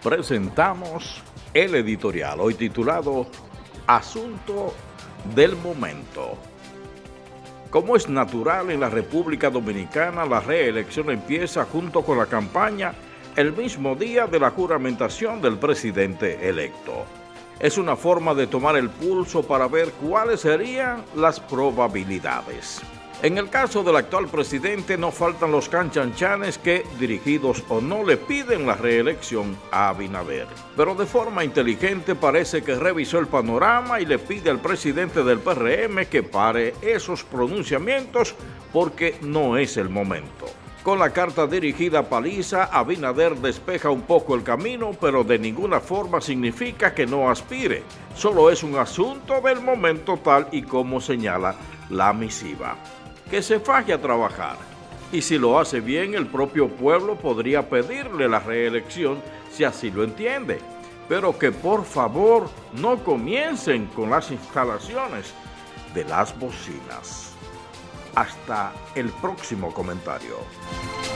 presentamos el editorial, hoy titulado Asunto del Momento. Como es natural en la República Dominicana, la reelección empieza junto con la campaña el mismo día de la juramentación del presidente electo. Es una forma de tomar el pulso para ver cuáles serían las probabilidades. En el caso del actual presidente no faltan los canchanchanes que, dirigidos o no, le piden la reelección a Abinader. Pero de forma inteligente parece que revisó el panorama y le pide al presidente del PRM que pare esos pronunciamientos porque no es el momento. Con la carta dirigida a Paliza, Abinader despeja un poco el camino, pero de ninguna forma significa que no aspire. Solo es un asunto del momento tal y como señala la misiva. Que se faje a trabajar. Y si lo hace bien, el propio pueblo podría pedirle la reelección si así lo entiende. Pero que por favor no comiencen con las instalaciones de las bocinas. Hasta el próximo comentario.